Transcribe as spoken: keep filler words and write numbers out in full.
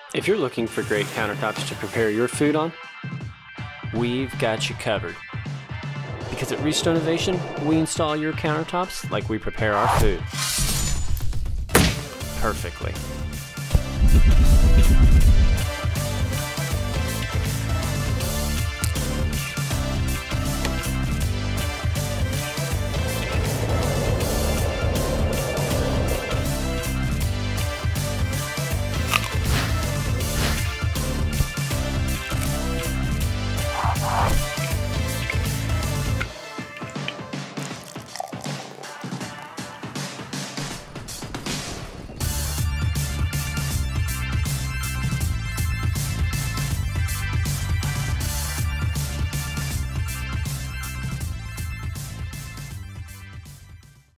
If you're looking for great countertops to prepare your food on, we've got you covered. Because at Restonovation, we install your countertops like we prepare our food. Perfectly.